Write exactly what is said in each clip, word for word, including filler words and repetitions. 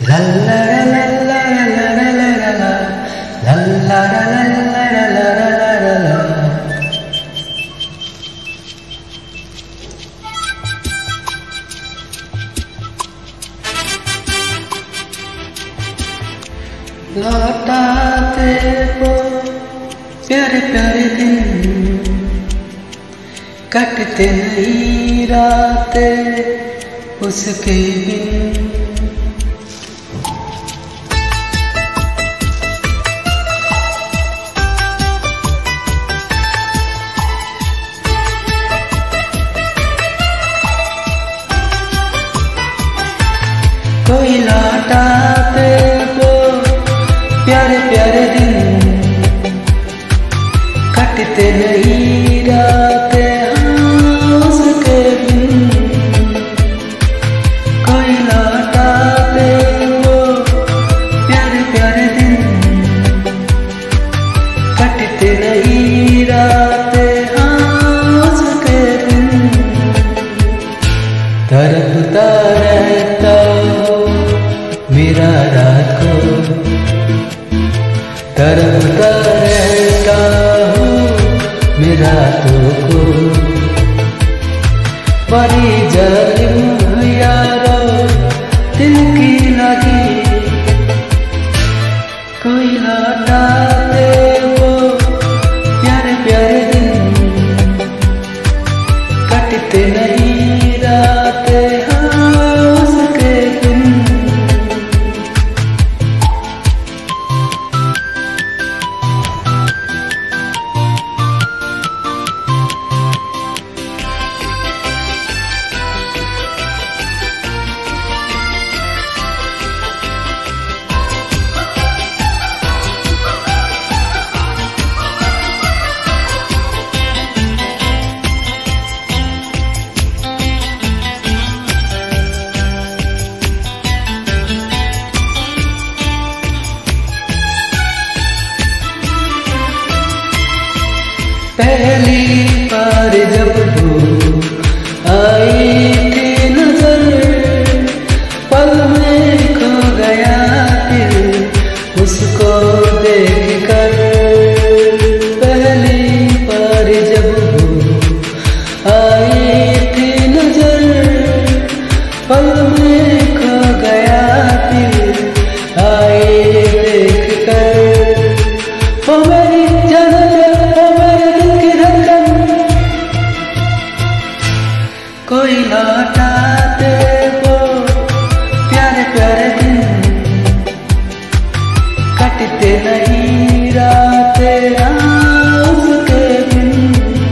लौटाते वो प्यारे प्यारे दिन, कटते नहीं रातें उसके बिन। कोई लौटाते वो प्यारे प्यारे दिन, कटते नहीं रातें उसके बिन। कोई लौटाते वो प्यारे प्यारे दिन, कटते नहीं रातें उसके बिन। तड़पता रहता हो मेरा रात को, तड़पता रहता हूँ मेरा रातों को। बड़ी जालिम यारो दिल की लगी, कोई लौटा दे वो प्यारे प्यारे दिन, कटते नहीं रातें उसके बिन। पहली बार जब वो आई थी नजर, पल में खो गया दिल उसको देख कर। पहली बार जब वो आई थी नजर, पल में खो गया दिल आई देख कर। वो मेरी जान कोई लौटा दे वो प्यारे प्यारे दिन, कटते नहीं रातें उसके बिन।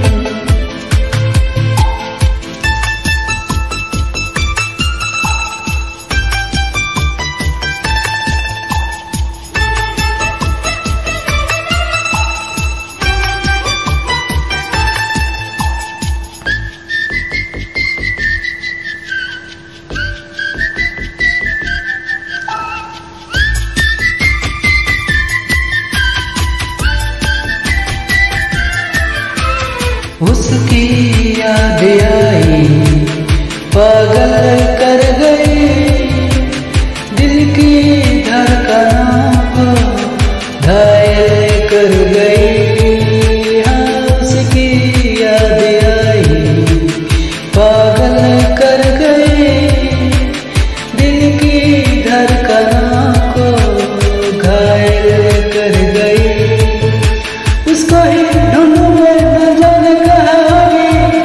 उसकी याद आई पागल कर गई, दिल की धड़कनों को घायल कर गई। हाँ उसकी याद आई पागल कर गई, दिल की धड़कनों को घायल कर गई। उसको ही ढूंढूं मैं न जाने कहाँ गई,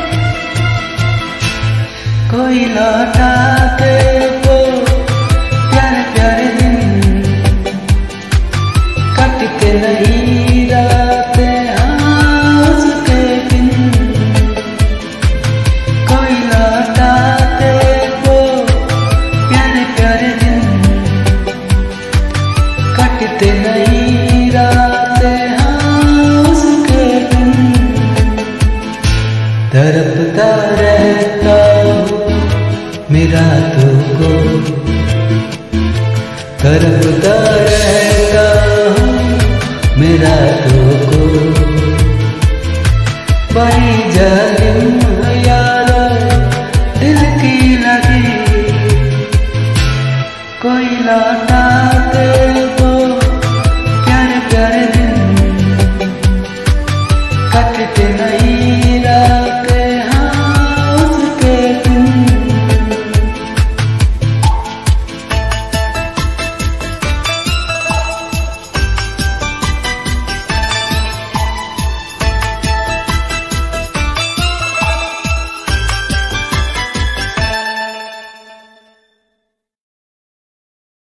कोई लौटा दे वो प्यारे प्यारे दिन, कटते नहीं रातें उसके बिन। कोई लौटा दे वो प्यारे प्यारे दिन, कटते नहीं रातें उसके बिन। तड़पता रहता हूँ मेरा रातों को, तड़पता रहता हूँ मेरा रातों को। बड़ी जालिम यारो दिल की लगी, कोई लौटा के